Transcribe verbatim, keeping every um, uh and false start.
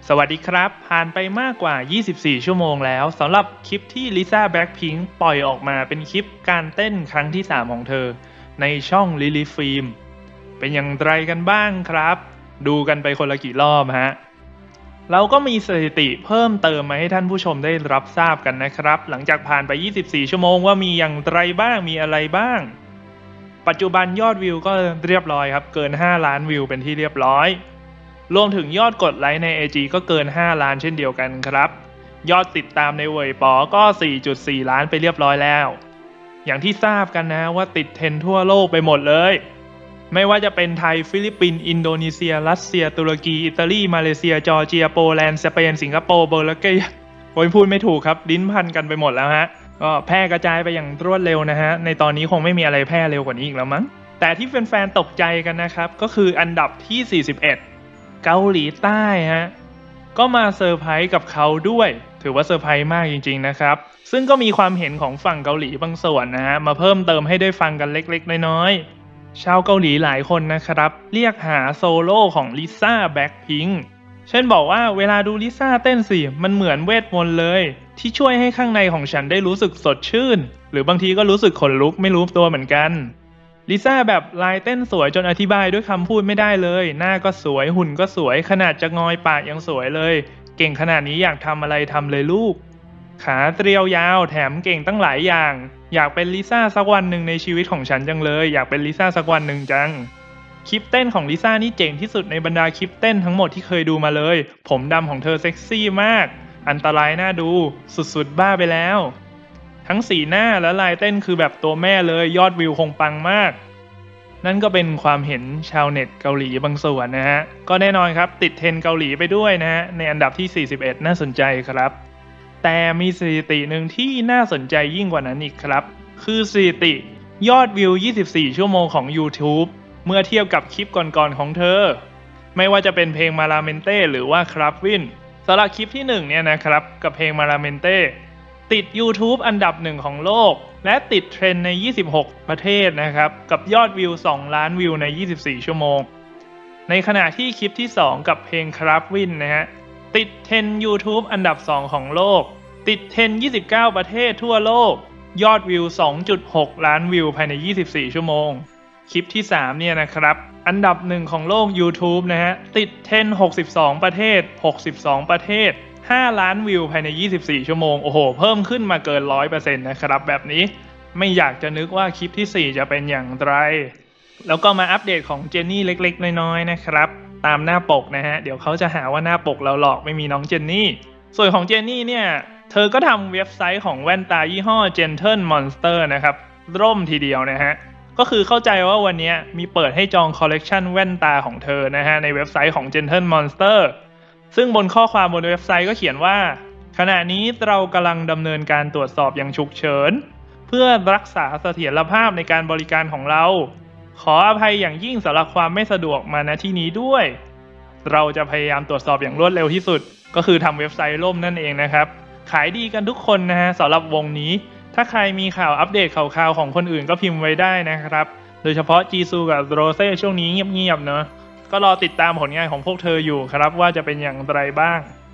สวัสดีครับผ่านไปมากกว่ายี่สิบสี่ชั่วโมงแล้วสำหรับคลิปที่ลิซ่าแบล็คพิงค์ปล่อยออกมาเป็นคลิปการเต้นครั้งที่สามของเธอในช่องลิลี่ฟิล์มเป็นอย่างไรกันบ้างครับดูกันไปคนละกี่รอบฮะเราก็มีสถิติเพิ่มเติมมาให้ท่านผู้ชมได้รับทราบกันนะครับหลังจากผ่านไปยี่สิบสี่ชั่วโมงว่ามีอย่างไรบ้างมีอะไรบ้างปัจจุบันยอดวิวก็เรียบร้อยครับเกินห้าล้านวิวเป็นที่เรียบร้อยรวมถึงยอดกดไลค์ใน ไอ จี ก็เกินห้าล้านเช่นเดียวกันครับยอดติดตามในเว่ยป๋อก็ สี่จุดสี่ ล้านไปเรียบร้อยแล้วอย่างที่ทราบกันนะว่าติดเทรนด์ทั่วโลกไปหมดเลยไม่ว่าจะเป็นไทยฟิลิปปินส์อินโดนีเซียรัสเซียตุรกีอิตาลีมาเลเซียจอร์เจียโปแลนด์สเปนสิงคโปร์เบอร์ลเกย์โอ้ยพูดไม่ถูกครับลิ้นพันกันไปหมดแล้วฮะก็แพร่กระจายไปอย่างรวดเร็วนะฮะในตอนนี้คงไม่มีอะไรแพร่เร็วกว่านี้อีกแล้วมั้งแต่ที่แฟนๆตกใจกันนะครับก็คืออันดับที่สี่สิบเอ็ดเกาหลีใต้ฮะก็มาเซอร์ไพรส์กับเขาด้วยถือว่าเซอร์ไพรส์มากจริงๆนะครับซึ่งก็มีความเห็นของฝั่งเกาหลีบางส่วนนะฮะมาเพิ่มเติมให้ได้ฟังกันเล็กๆน้อยๆชาวเกาหลีหลายคนนะครับเรียกหาโซโล่ของลิซ่าแบล็คพิงค์เช่นบอกว่าเวลาดูลิซ่าเต้นสิมันเหมือนเวทมนต์เลยที่ช่วยให้ข้างในของฉันได้รู้สึกสดชื่นหรือบางทีก็รู้สึกขนลุกไม่รู้ตัวเหมือนกันลิซ่าแบบลายเต้นสวยจนอธิบายด้วยคำพูดไม่ได้เลยหน้าก็สวยหุ่นก็สวยขนาดจะงอยปากยังสวยเลยเก่งขนาดนี้อยากทำอะไรทำเลยลูกขาเตรียวยาวแถมเก่งตั้งหลายอย่างอยากเป็นลิซ่าสักวันหนึ่งในชีวิตของฉันจังเลยอยากเป็นลิซ่าสักวันหนึ่งจังคลิปเต้นของลิซ่านี่เจ๋งที่สุดในบรรดาคลิปเต้นทั้งหมดที่เคยดูมาเลยผมดำของเธอเซ็กซี่มากอันตรายน่าดูสุดๆบ้าไปแล้วทั้งสีหน้าและลายเต้นคือแบบตัวแม่เลยยอดวิวคงปังมากนั่นก็เป็นความเห็นชาวเน็ตเกาหลีบางส่วนนะฮะก็แน่นอนครับติดเทรนด์เกาหลีไปด้วยนะฮะในอันดับที่สี่สิบเอ็ดน่าสนใจครับแต่มีสถิติหนึ่งที่น่าสนใจยิ่งกว่านั้นอีกครับคือสถิติยอดวิวยี่สิบสี่ชั่วโมงของ YouTube เมื่อเทียบกับคลิปก่อนๆของเธอไม่ว่าจะเป็นเพลงมาลาเมนเต้หรือว่าครับวินสำหรับคลิปที่หนึ่งเนี่ยนะครับกับเพลงมาลาเมนเต้ติด YouTube อันดับหนึ่งของโลกและติดเทรนด์ในยี่สิบหกประเทศนะครับกับยอดวิวสองล้านวิวในยี่สิบสี่ชั่วโมงในขณะที่คลิปที่สองกับเพลงครับวินนะฮะติดเทรนด์ YouTube อันดับสองของโลกติดเทรนด์ยี่สิบเก้าประเทศทั่วโลกยอดวิว สองจุดหก ล้านวิวภายในยี่สิบสี่ชั่วโมงคลิปที่สามเนี่ยนะครับอันดับหนึ่งของโลก YouTube นะฮะติดเทรนด์หกสิบสองประเทศหกสิบสองประเทศห้าล้านวิวภายในยี่สิบสี่ชั่วโมงโอ้โหเพิ่มขึ้นมาเกิน ร้อยเปอร์เซ็นต์ นะครับแบบนี้ไม่อยากจะนึกว่าคลิปที่สี่จะเป็นอย่างไรแล้วก็มาอัปเดตของเจนนี่เล็กๆน้อยๆนะครับตามหน้าปกนะฮะเดี๋ยวเขาจะหาว่าหน้าปกเราหลอกไม่มีน้องเจนนี่ส่วนของเจนนี่เนี่ยเธอก็ทำเว็บไซต์ของแว่นตายี่ห้อ Gentle Monster นะครับร่มทีเดียวนะฮะก็คือเข้าใจว่าวันนี้มีเปิดให้จองคอลเลกชันแว่นตาของเธอนะฮะในเว็บไซต์ของ Gentle Monsterซึ่งบนข้อความบนเว็บไซต์ก็เขียนว่าขณะนี้เรากำลังดำเนินการตรวจสอบอย่างฉุกเฉินเพื่อรักษาเสถียรภาพในการบริการของเราขออภัยอย่างยิ่งสำหรับความไม่สะดวกมาณที่นี้ด้วยเราจะพยายามตรวจสอบอย่างรวดเร็วที่สุดก็คือทำเว็บไซต์ล่มนั่นเองนะครับขายดีกันทุกคนนะฮะสำหรับวงนี้ถ้าใครมีข่าวอัปเดตข่าวๆของคนอื่นก็พิมพ์ไว้ได้นะครับโดยเฉพาะจีซูกับโรเซ่ช่วงนี้เงียบๆเนอะก็รอติดตามผลงานของพวกเธออยู่ครับว่าจะเป็นอย่างไรบ้าง